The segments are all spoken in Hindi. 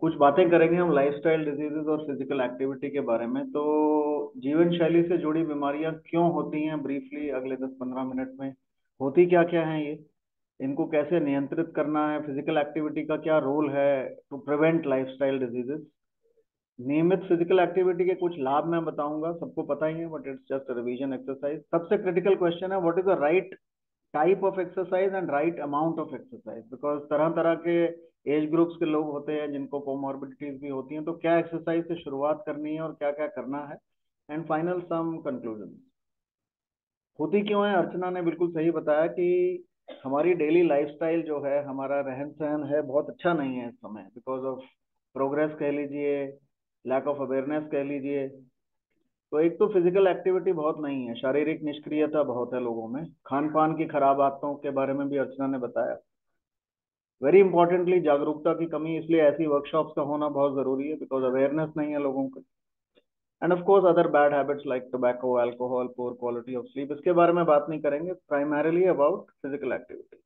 कुछ बातें करेंगे हम लाइफस्टाइल डिजीजेस और फिजिकल एक्टिविटी के बारे में। तो जीवन शैली से जुड़ी बीमारियां क्यों होती हैं, ब्रीफली अगले 10-15 मिनट में होती क्या क्या हैं ये, इनको कैसे नियंत्रित करना है, फिजिकल एक्टिविटी का क्या रोल है टू प्रिवेंट लाइफस्टाइल डिजीजेस। नियमित फिजिकल एक्टिविटी के कुछ लाभ मैं बताऊंगा, सबको पता ही है, but it's just revision exercise. सबसे क्रिटिकल क्वेश्चन है, what is the right type of exercise and right amount of exercise, because तरह तरह के एज ग्रुप्स के लोग होते हैं जिनको कोमॉर्बिडिटीज भी होती हैं। तो क्या एक्सरसाइज से शुरुआत करनी है और क्या क्या करना है, एंड फाइनल सम कंक्लूजन। होती क्यों है, अर्चना ने बिल्कुल सही बताया कि हमारी डेली लाइफस्टाइल जो है, हमारा रहन सहन है, बहुत अच्छा नहीं है इस समय, बिकॉज ऑफ प्रोग्रेस कह लीजिए, लैक ऑफ अवेयरनेस कह लीजिए। तो एक तो फिजिकल एक्टिविटी बहुत नहीं है, शारीरिक निष्क्रियता बहुत है लोगों में, खान पान की खराब आदतों के बारे में भी अर्चना ने बताया। वेरी इंपॉर्टेंटली जागरूकता की कमी, इसलिए ऐसी वर्कशॉप्स का होना बहुत जरूरी है, बिकॉज अवेयरनेस नहीं है लोगों को। And of course other bad habits like tobacco, alcohol, poor quality of sleep, इसके बारे में बात नहीं करेंगे, प्राइमरीली अबाउट फिजिकल एक्टिविटी।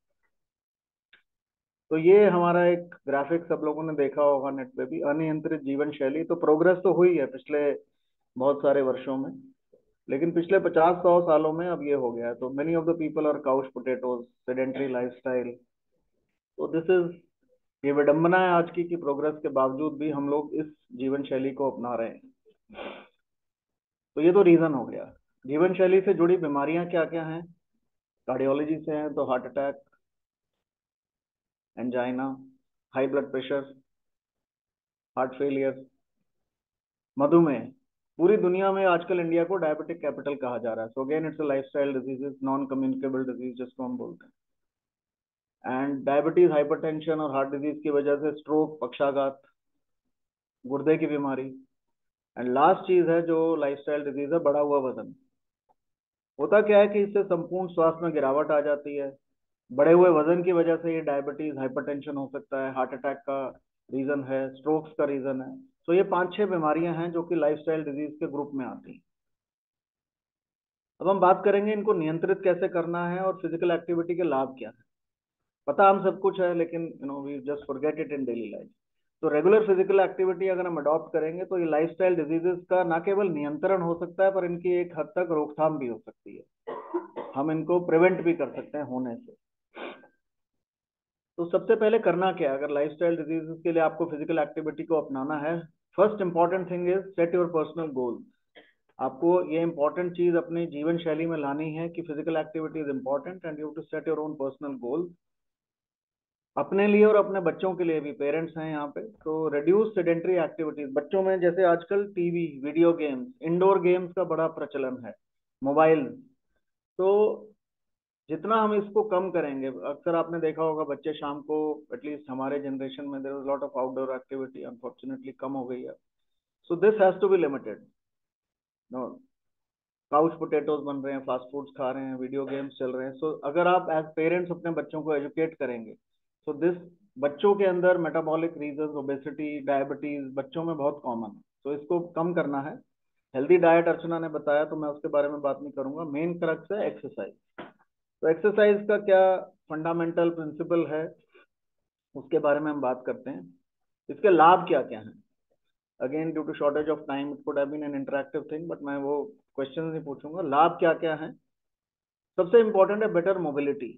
तो ये हमारा एक ग्राफिक सब लोगों ने देखा होगा नेट पे भी, अनियंत्रित जीवन शैली। तो प्रोग्रेस तो हुई है पिछले बहुत सारे वर्षों में, लेकिन पिछले 50-100 सालों में अब ये हो गया है। तो many of the people are couch potatoes, sedentary lifestyle. तो दिस इज, ये विडंबना है आज की कि प्रोग्रेस के बावजूद भी हम लोग इस जीवन शैली को अपना रहे हैं। तो ये तो रीजन हो गया। जीवन शैली से जुड़ी बीमारियां क्या क्या हैं, कार्डियोलॉजी से हैं तो heart attack, angina, high blood pressure, heart failure, मधुमेह। पूरी दुनिया में आजकल इंडिया को डायबिटिक कैपिटल कहा जा रहा है। So again it's a lifestyle diseases, non communicable disease जिसको हम बोलते हैं। एंड डायबिटीज, हाइपरटेंशन और हार्ट डिजीज की वजह से स्ट्रोक, पक्षाघात, गुर्दे की बीमारी। एंड लास्ट चीज है जो लाइफस्टाइल डिजीज है, बढ़ा हुआ वजन। होता क्या है कि इससे संपूर्ण स्वास्थ्य में गिरावट आ जाती है। बढ़े हुए वजन की वजह से ये डायबिटीज, हाइपरटेंशन हो सकता है, हार्ट अटैक का रीजन है, स्ट्रोक्स का रीजन है। तो ये 5-6 बीमारियां हैं जो कि लाइफस्टाइल डिजीज के ग्रुप में आती हैं। अब हम बात करेंगे इनको नियंत्रित कैसे करना है और फिजिकल एक्टिविटी के लाभ क्या है। पता हम सब कुछ है, लेकिन we just forget it in daily life. तो रेगुलर फिजिकल एक्टिविटी अगर हम अडॉप्ट करेंगे तो ये लाइफस्टाइल डिजीजेस का ना केवल नियंत्रण हो सकता है, पर इनकी एक हद तक रोकथाम भी हो सकती है। हम इनको प्रिवेंट भी कर सकते हैं होने से। तो सबसे पहले करना क्या है अगर लाइफस्टाइल डिजीजेस के लिए आपको फिजिकल एक्टिविटी को अपनाना है। First important thing is set your personal goal. आपको ये इंपॉर्टेंट चीज अपनी जीवन शैली में लानी है कि physical activity is important and you to set your own personal goal, अपने लिए और अपने बच्चों के लिए भी। पेरेंट्स हैं यहाँ पे, तो रिड्यूस सेडेंट्री एक्टिविटीज बच्चों में। जैसे आजकल TV, video games, indoor games का बड़ा प्रचलन है, मोबाइल। तो जितना हम इसको कम करेंगे, अक्सर आपने देखा होगा बच्चे शाम को, एटलीस्ट हमारे जनरेशन में there was lot of outdoor activity, unfortunately कम हो गई है। So this has to be limited. No, couch potatoes बन रहे हैं, फास्ट फूड्स खा रहे हैं, वीडियो गेम्स चल रहे हैं। सो अगर आप एज पेरेंट्स अपने बच्चों को एजुकेट करेंगे, सो दिस, बच्चों के अंदर मेटाबॉलिक रीजन, ओबेसिटी, डायबिटीज बच्चों में बहुत कॉमन है, तो इसको कम करना है। हेल्दी डाइट अर्चना ने बताया, तो मैं उसके बारे में बात नहीं करूंगा। मेन क्रक्स है एक्सरसाइज। तो एक्सरसाइज का क्या फंडामेंटल प्रिंसिपल है, उसके बारे में हम बात करते हैं। इसके लाभ क्या क्या हैं। Again due to shortage of time it could have been an interactive thing, but मैं वो क्वेश्चन नहीं पूछूंगा। लाभ क्या क्या है, सबसे इंपॉर्टेंट है बेटर मोबिलिटी,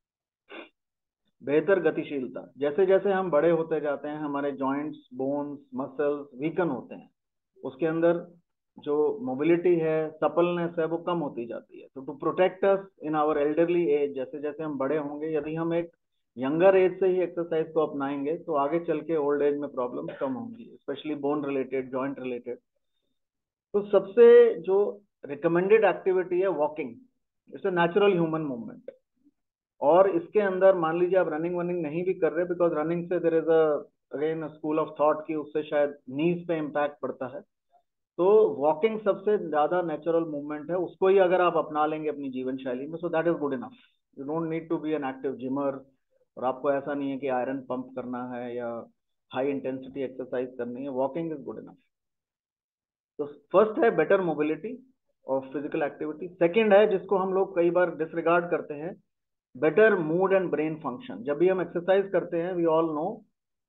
बेहतर गतिशीलता। जैसे जैसे हम बड़े होते जाते हैं, हमारे जॉइंट्स, बोन्स, मसल्स वीकन होते हैं, उसके अंदर जो मोबिलिटी है, सपलनेस है, वो कम होती जाती है। तो to protect us in our elderly age, जैसे जैसे हम बड़े होंगे, यदि हम एक यंगर एज से ही एक्सरसाइज को अपनाएंगे तो आगे चल के ओल्ड एज में प्रॉब्लम कम होंगी, specially bone related, joint related. तो सबसे जो रिकमेंडेड एक्टिविटी है walking. It's a natural human movement. और इसके अंदर मान लीजिए आप रनिंग वनिंग नहीं भी कर रहे, बिकॉज रनिंग से there is again school of thought की उससे शायद नीज पे इम्पैक्ट पड़ता है। तो वॉकिंग सबसे ज्यादा नेचुरल मूवमेंट है, उसको ही अगर आप अपना लेंगे अपनी जीवन शैली में, so that is good enough. You don't need to be an active gymmer, और आपको ऐसा नहीं है कि आयरन पंप करना है या हाई इंटेंसिटी एक्सरसाइज करनी है। Walking is good enough. तो फर्स्ट है बेटर मोबिलिटी और फिजिकल एक्टिविटी। सेकंड है जिसको हम लोग कई बार डिसरिगार्ड करते हैं, better mood and brain function. जब भी हम एक्सरसाइज करते हैं, we all know,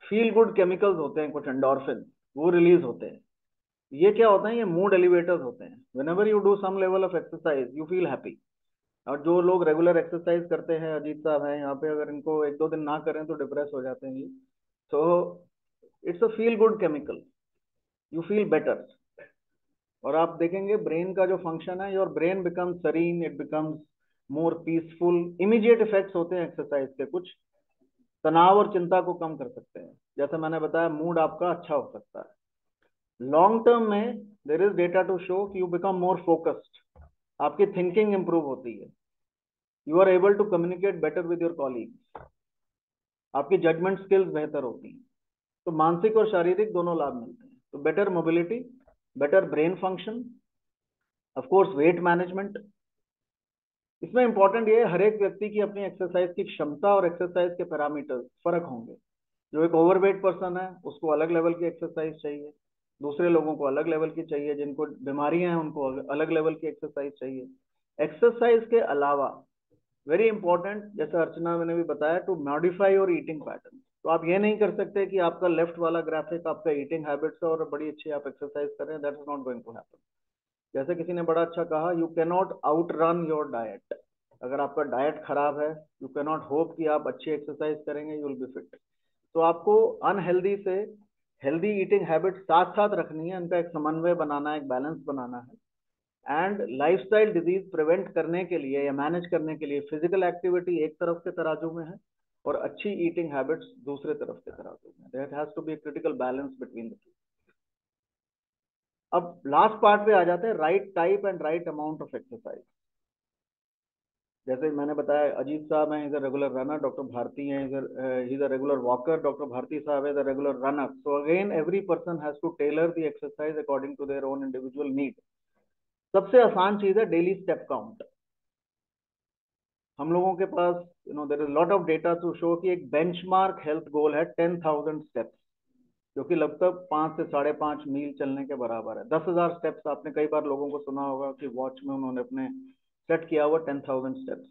feel good chemicals होते हैं कुछ, एंडोर्फिन, वो रिलीज होते हैं। ये क्या होता है, ये मूड एलिवेटर्स होते हैं। Whenever you do some level of exercise you feel happy. और जो लोग रेगुलर एक्सरसाइज करते हैं, अजीत साहब हैं यहाँ पे, अगर इनको एक दो दिन ना करें तो डिप्रेस हो जाते हैं ये। So it's a feel good chemical, you feel better. और आप देखेंगे ब्रेन का जो फंक्शन है, your brain becomes serene, it becomes more peaceful. Immediate effects होते हैं एक्सरसाइज के कुछ, तनाव और चिंता को कम कर सकते हैं। जैसे मैंने बताया, मूड आपका अच्छा हो सकता है। लॉन्ग टर्म में there is data to show कि यू बिकम मोर फोकस्ड, आपकी थिंकिंग इंप्रूव होती है, you are able to communicate better with your colleague, आपकी जजमेंट स्किल्स बेहतर होती हैं। तो मानसिक और शारीरिक दोनों लाभ मिलते हैं। तो better mobility, better brain function, of course weight management. इसमें इंपॉर्टेंट ये है, हर एक व्यक्ति की अपनी एक्सरसाइज की क्षमता और एक्सरसाइज के पैरामीटर फर्क होंगे। जो एक ओवरवेट पर्सन है उसको अलग लेवल की एक्सरसाइज चाहिए, दूसरे लोगों को अलग लेवल की चाहिए, जिनको बीमारियां हैं उनको अलग लेवल की एक्सरसाइज चाहिए। एक्सरसाइज के अलावा वेरी इंपॉर्टेंट, जैसे अर्चना मैंने भी बताया, to modify your eating pattern. तो आप ये नहीं कर सकते कि आपका लेफ्ट वाला ग्राफिक आपका ईटिंग हैबिट्स है और बड़ी अच्छी आप एक्सरसाइज कर रहे हैं, that is not going to happen. जैसे किसी ने बड़ा अच्छा कहा, you can not outrun your diet. अगर आपका डाइट खराब है, यू कैन नॉट होप कि आप अच्छी एक्सरसाइज करेंगे, यू विल बी फिट। तो आपको अनहेल्दी से हेल्दी ईटिंग हैबिट साथ साथ रखनी है, इनका एक समन्वय बनाना है, एक बैलेंस बनाना है। एंड लाइफस्टाइल डिजीज प्रिवेंट करने के लिए या मैनेज करने के लिए फिजिकल एक्टिविटी एक तरफ के तराजू में है और अच्छी ईटिंग हैबिट्स दूसरे तरफ के तराजू में। There has to be critical balance between the two. अब लास्ट पार्ट पे आ जाते हैं, right type and right amount of exercise. जैसे मैंने बताया, अजीत साहब हैं, is a regular runner, doctor Bharti हैं, is a regular walker, doctor Bharti sahab is a regular runner. So again every person has to tailor the exercise according to their own individual need. सबसे आसान चीज है डेली स्टेप काउंट। हम लोगों के पास there is lot of data to show कि एक बेंचमार्क हेल्थ गोल है 10,000 स्टेप्स, जो कि लगभग 5 से 5.5 मील चलने के बराबर है। 10,000 स्टेप्स, आपने कई बार लोगों को सुना होगा कि वॉच में उन्होंने अपने सेट किया हुआ 10,000 स्टेप्स।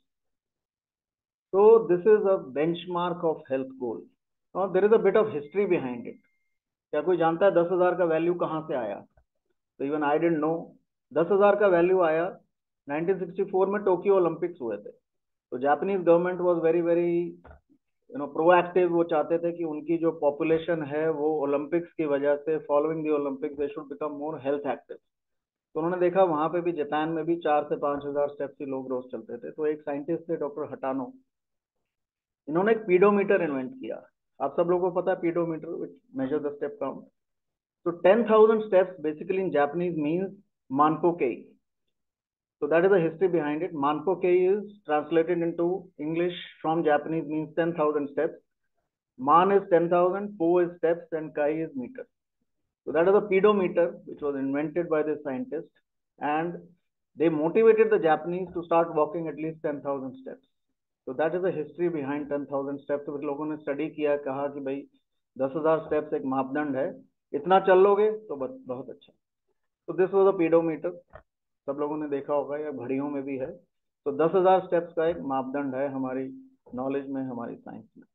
तो this is a benchmark of health goal. और there is a bit of history behind it. क्या कोई जानता है 10,000 का वैल्यू कहाँ से आया? तो इवन आई डेंट नो। 10,000 का वैल्यू आया 1964 में, टोक्यो ओलंपिक्स हुए थे। तो Japanese government was very very proactive. वो चाहते थे कि उनकी जो पॉपुलेशन है वो ओलंपिक्स की वजह से, following the Olympics, they should become more health active. तो उन्होंने देखा वहां पे भी, जापान में भी 4 से 5 हजार स्टेप्स ही लोग रोज चलते थे। तो एक साइंटिस्ट थे डॉक्टर हटानो, इन्होंने एक पीडोमीटर इन्वेंट किया। आप सब लोगों को पता है pedometer, which measure the step count. तो 10,000 steps basically in Japanese means मानको केई। So that is the history behind it. Manpo Kei is translated into English from Japanese means 10,000 steps. Man is 10,000, Po is steps, and Kai is meter. So that is the pedometer which was invented by the scientist, and they motivated the Japanese to start walking at least 10,000 steps. So that is the history behind 10,000 steps. तो लोगों ने स्टडी किया, कहा कि भाई 10,000 स्टेप्स एक मापदंड है, इतना चल लोगे तो बहुत अच्छा। तो दिस वॉज अ पीडोमीटर, सब लोगों ने देखा होगा, या घड़ियों में भी है। तो 10,000 स्टेप्स का एक मापदंड है हमारी नॉलेज में, हमारी साइंस में।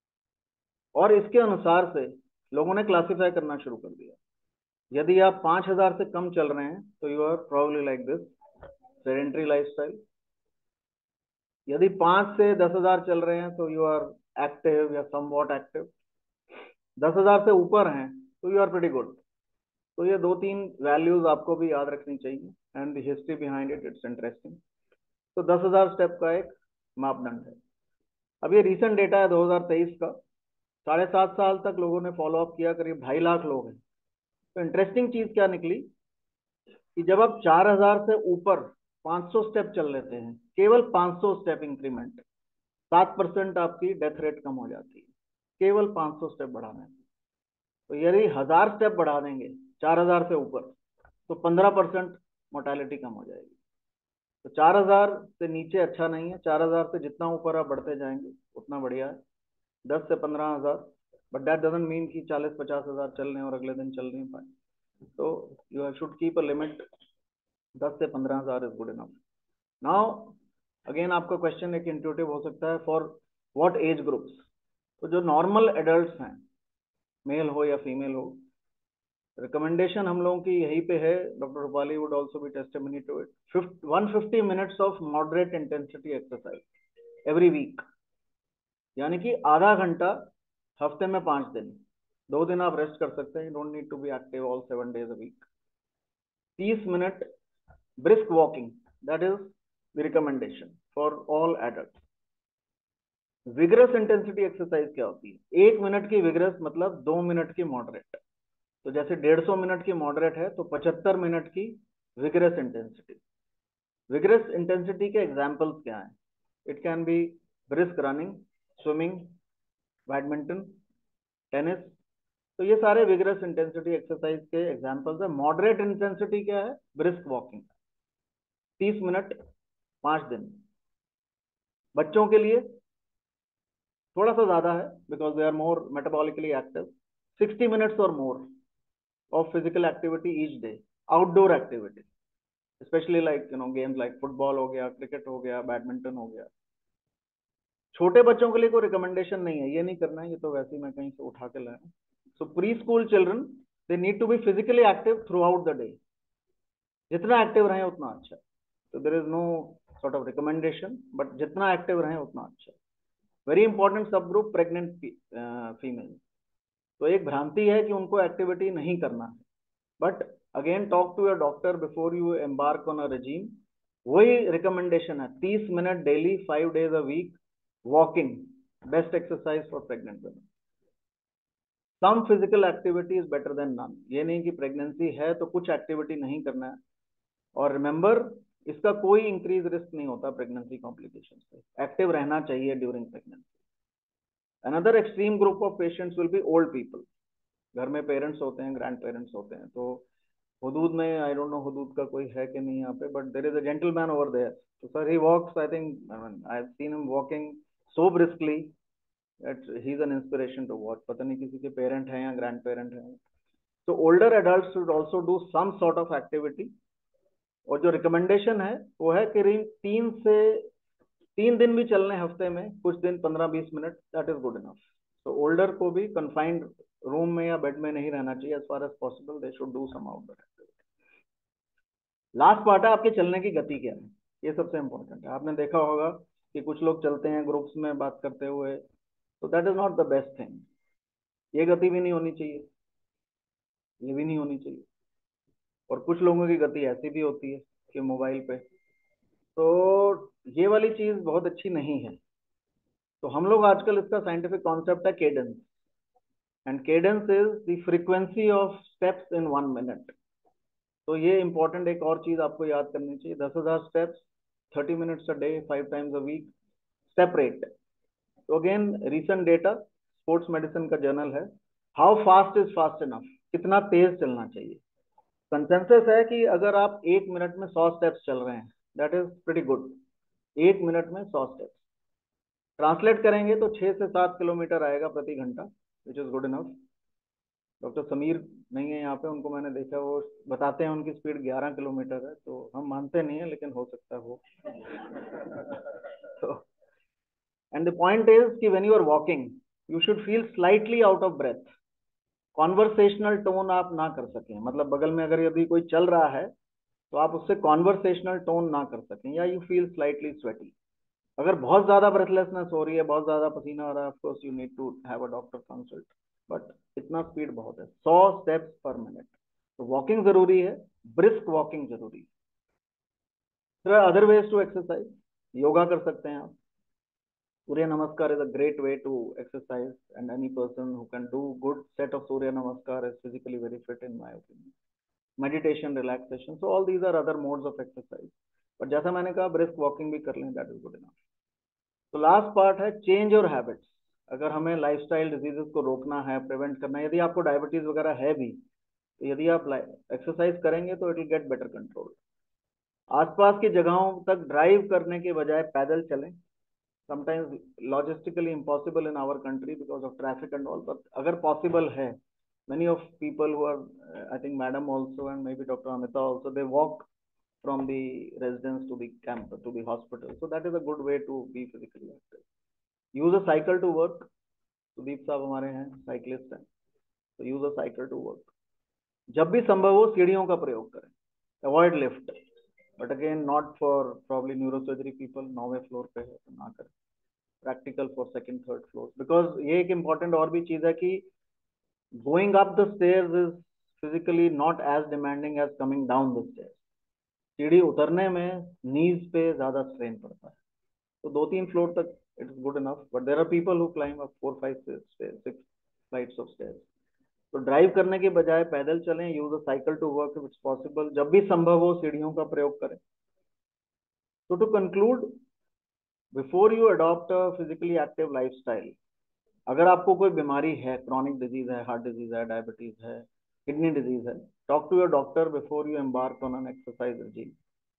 और इसके अनुसार से लोगों ने क्लासिफाई करना शुरू कर दिया। यदि आप 5,000 से कम चल रहे हैं तो you are probably like this, sedentary lifestyle. यदि 5 से 10,000 चल रहे हैं तो यू आर एक्टिव या समवॉट एक्टिव। 10,000 से ऊपर हैं तो यू आर प्रीटी गुड। तो ये दो तीन वैल्यूज आपको भी याद रखनी चाहिए, and the history behind it, it's interesting. तो 10,000 स्टेप का एक मापदंड है। अब ये रिसेंट डेटा है 2023 का। 7.5 साल तक लोगों ने फॉलो अप किया, करीब 2.5 लाख लोग हैं। तो इंटरेस्टिंग चीज क्या निकली कि जब आप 4,000 से ऊपर 500 स्टेप चल लेते हैं, केवल 500 स्टेप इंक्रीमेंट, 7% आपकी डेथ रेट कम हो जाती है, केवल 500 स्टेप बढ़ाने से। तो यदि 1,000 स्टेप बढ़ा देंगे 4,000 से ऊपर, तो 15% मोर्टेलिटी कम हो जाएगी। तो 4,000 से नीचे अच्छा नहीं है, 4,000 से जितना ऊपर आप बढ़ते जाएंगे उतना बढ़िया है। 10 से 15,000, बट दैट डजंट मीन कि 40-50 हजार चल रहे हैं और अगले दिन चल नहीं पाए। तो you should keep a limit, 10 से 15,000 is good enough. Now again आपका क्वेश्चन एक इंट्यूटिव हो सकता है, फॉर व्हाट एज ग्रुप्स? तो जो नॉर्मल एडल्ट हैं मेल हो या फीमेल हो। रिकमेंडेशन हम लोगों की यहीं पे है, doctor Rupali would also be testimony to it. 150 minutes of moderate intensity exercise every week, यानी कि आधा घंटा हफ्ते में 5 दिन। 2 दिन आप रेस्ट कर सकते हैं, don't need to be active all 7 days a week। 30 मिनट brisk walking, that is the recommendation for all adults। Vigorous intensity exercise क्या होती है? 1 मिनट की विग्रस मतलब 2 मिनट की मॉडरेट। तो जैसे 150 मिनट की मॉडरेट है तो 75 मिनट की विग्रस इंटेंसिटी। विग्रस इंटेंसिटी के एग्जाम्पल्स क्या हैं? It can be brisk running, swimming, badminton, tennis. तो ये सारे विग्रस इंटेंसिटी एक्सरसाइज के एग्जाम्पल्स है। मॉडरेट इंटेंसिटी क्या है? ब्रिस्क वॉकिंग, 30 मिनट 5 दिन। बच्चों के लिए थोड़ा सा ज्यादा है, because they are more metabolically active. 60 minutes और more of physical activity each day, outdoor activity, specially like games like football हो गया, क्रिकेट हो गया, बैडमिंटन हो गया। छोटे बच्चों के लिए कोई रिकमेंडेशन नहीं है, ये नहीं करना है, ये तो वैसे ही मैं कहीं से उठा के लाया। So preschool children, they need to be physically active throughout the day. जितना एक्टिव रहे उतना अच्छा। तो there is no sort of recommendation, but जितना एक्टिव रहे उतना अच्छा। Very important subgroup, pregnant female. तो एक भ्रांति है कि उनको एक्टिविटी नहीं करना है, but again talk to your doctor before you embark on a regime. वही रिकमेंडेशन है, 30 minute daily 5 days a week walking, best exercise for pregnant women. Some physical activity is better than none. ये नहीं कि प्रेगनेंसी है तो कुछ एक्टिविटी नहीं करना है। और रिमेंबर, इसका कोई इंक्रीज रिस्क नहीं होता प्रेगनेंसी कॉम्प्लिकेशन से। एक्टिव रहना चाहिए during pregnancy. Another extreme group of patients will be old people. घर में पेरेंट्स होते हैं, ग्रैंड पेरेंट्स होते हैं। तो हदूद में, आई डोंट नो हदूद का कोई है कि नहीं यहाँ पे, but there is a gentleman over there. तो sir he walks, I think I have seen him walking so briskly that he is an inspiration to watch. पता नहीं किसी के पेरेंट हैं या ग्रैंड पेरेंट हैं। तो older adult should also do some sort of activity. और जो रिकमेंडेशन है वो है कि 3 दिन भी चलने हफ्ते में, कुछ दिन 15-20 minute, that is good enough. तो ओल्डर को भी कन्फाइंड रूम में या बेड में नहीं रहना चाहिए। As far as possible they should do some outdoor activity. Last part है आपके चलने की गति क्या है। ये सबसे इंपॉर्टेंट है। आपने देखा होगा कि कुछ लोग चलते हैं ग्रुप्स में बात करते हुए, तो that is not the best thing. ये गति भी नहीं होनी चाहिए, ये भी नहीं होनी चाहिए। और कुछ लोगों की गति ऐसी भी होती है कि मोबाइल पे, तो ये वाली चीज बहुत अच्छी नहीं है। तो हम लोग आजकल, इसका साइंटिफिक कॉन्सेप्ट है cadence, and cadence is the frequency of steps in 1 minute. तो ये इंपॉर्टेंट एक और चीज आपको याद करनी चाहिए। 10,000 steps, 30 minutes a day, 5 times a week, step rate. तो again recent data, sports medicine का जर्नल है, how fast is fast enough, कितना तेज चलना चाहिए। कंसेंसस है कि अगर आप 1 मिनट में 100 स्टेप्स चल रहे हैं, that is pretty good. 1 minute में 100 स्टेप्स ट्रांसलेट करेंगे तो 6 से 7 किलोमीटर आएगा प्रति घंटा, which is good enough. Doctor Sameer नहीं है यहाँ पे, उनको मैंने देखा, वो बताते हैं उनकी स्पीड 11 किलोमीटर है। तो हम मानते नहीं है, लेकिन हो सकता है वो। तो एंड द पॉइंट इज कि when you are walking you should feel slightly out of breath. Conversational tone आप ना कर सकें, मतलब बगल में अगर यदि कोई चल रहा है तो आप उससे कॉन्वर्सेशनल टोन ना कर सकें, या यू फील स्लाइटली स्वेटी। अगर बहुत ज्यादा ब्रेथलेसनेस हो रही है, बहुत ज्यादा पसीना आ रहा है, of course you need to have a doctor consult. But इतना स्पीड बहुत है, 100 स्टेप्स पर मिनट। तो वॉकिंग जरूरी है, ब्रिस्क वॉकिंग जरूरी है। Other ways to exercise, yoga कर सकते हैं आप। सूर्य नमस्कार is a great way to exercise, and any person who can do good set of Surya Namaskar is physically very fit in my opinion. Meditation, relaxation, so all these are other modes of exercise. But जैसा मैंने कहा, brisk walking भी कर लें, that is good enough. तो लास्ट पार्ट है चेंज योर हैबिट्स। अगर हमें लाइफस्टाइल डिजीजेस को रोकना है, प्रिवेंट करना है, यदि आपको डायबिटीज वगैरह है भी, तो यदि आप एक्सरसाइज करेंगे तो it will get better control. आसपास की जगहों तक ड्राइव करने के बजाय पैदल चलें। Sometimes logistically impossible in our country because of traffic and all, but अगर पॉसिबल है, many of people who are, I think madam also and maybe Dr. Amita also, they walk from the residence to the camp to the hospital. So that is a good way to be physically active. Use a cycle to work. Sudeep साहब हमारे हैं, साइकिलिस्ट हैं, तो use a cycle to work. जब भी संभव हो सीढ़ियों का प्रयोग करें, avoid lift, but again not for probably neurosurgery people, 9वें फ्लोर पे है तो ना करें। Practical for second third floor, because ये एक इंपॉर्टेंट और भी चीज है कि going up the stairs is physically not as demanding as coming down the stairs. सीढ़ी उतरने में नीज पे ज्यादा स्ट्रेन पड़ता है, तो 2-3 फ्लोर तक it's good enough, but there are people who climb up 4-5-6 flights of stairs. तो ड्राइव करने के बजाय पैदल चलें, use a cycle to work if it's possible, जब भी संभव हो सीढ़ियों का प्रयोग करें। तो to conclude, before you adopt a physically active lifestyle, अगर आपको कोई बीमारी है, क्रॉनिक डिजीज है, हार्ट डिजीज है, डायबिटीज है, किडनी डिजीज है, talk to your doctor before you embark on an exercise regime।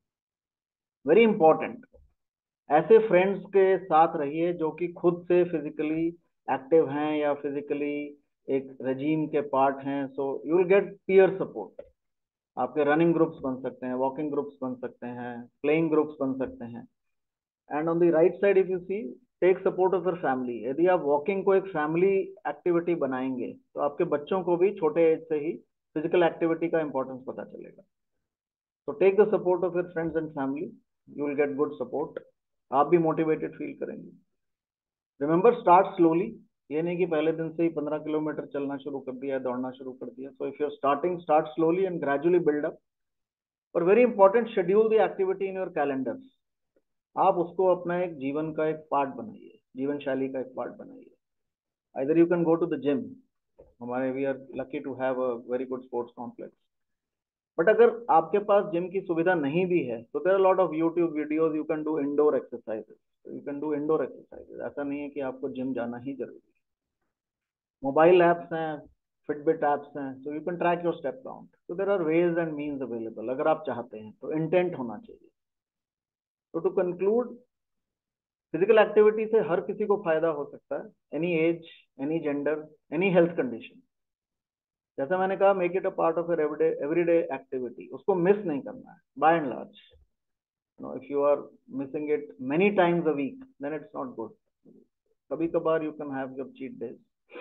Very important, ऐसे फ्रेंड्स के साथ रहिए जो कि खुद से फिजिकली एक्टिव हैं या फिजिकली एक रजीम के पार्ट हैं, so you will get peer support. आपके रनिंग ग्रुप्स बन सकते हैं, वॉकिंग ग्रुप्स बन सकते हैं, प्लेइंग ग्रुप्स बन सकते हैं। And on the right side if you see, take support of your family. यदि आप वॉकिंग को एक फैमिली एक्टिविटी बनाएंगे तो आपके बच्चों को भी छोटे एज से ही फिजिकल एक्टिविटी का इंपॉर्टेंस पता चलेगा। तो take the support of your friends and family, you will get good support, आप भी मोटिवेटेड फील करेंगे। रिमेंबर, स्टार्ट स्लोली, ये नहीं कि पहले दिन से ही 15 किलोमीटर चलना शुरू कर दिया, दौड़ना शुरू कर दिया। So if you are starting, start slowly and gradually build up. और very important, schedule the activity in your calendar. आप उसको अपना एक जीवन का एक पार्ट बनाइए, जीवन शैली का एक पार्ट बनाइए। Either you can go to the gym, हमारे we are lucky to have a very good sports complex, but अगर आपके पास जिम की सुविधा नहीं भी है तो there are lot of YouTube videos, you can do indoor exercises, you can do indoor exercises. ऐसा नहीं है कि आपको जिम जाना ही जरूरी है। मोबाइल ऐप्स हैं, फिटबिट ऐप्स हैं, so you can track your step count. तो there are ways and means available, अगर आप चाहते हैं तो इंटेंट होना चाहिए। तो टू कंक्लूड, फिजिकल एक्टिविटी से हर किसी को फायदा हो सकता है, any age, any gender, any health condition. जैसा मैंने कहा, make it a part of your everyday activity, उसको मिस नहीं करना है by and large. if you are missing it many times a week, then it's not good. कभी कभार you can have your cheat days।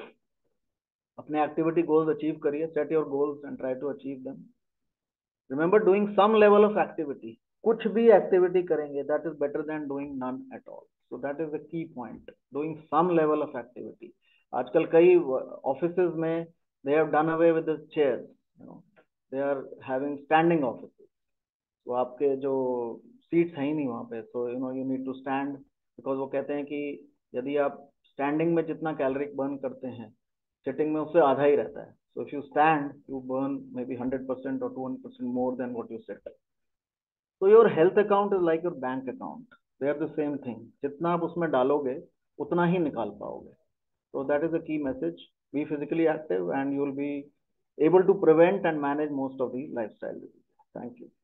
अपने एक्टिविटी गोल्स अचीव करिए, set your goals and try to achieve them. Remember, doing some level of activity, कुछ भी एक्टिविटी करेंगे that is better than doing none at all. So that is the key point, doing some level of activity. आजकल कई ऑफिसेज में they have done away with the chairs, they are having standing offices. तो आपके जो सीट्स हैं ही नहीं वहाँ पे, सो you need to stand, because वो कहते हैं कि यदि आप स्टैंडिंग में जितना कैलोरी बर्न करते हैं, सिटिंग में उससे आधा ही रहता है। So if you stand, you burn may be 100% और 200% more than what you sit. तो your health account is like your bank account, they are the same thing. जितना आप उसमें डालोगे उतना ही निकाल पाओगे। So that is the key message. Be physically active and you will be able to prevent and manage most of the lifestyle diseases. Thank you.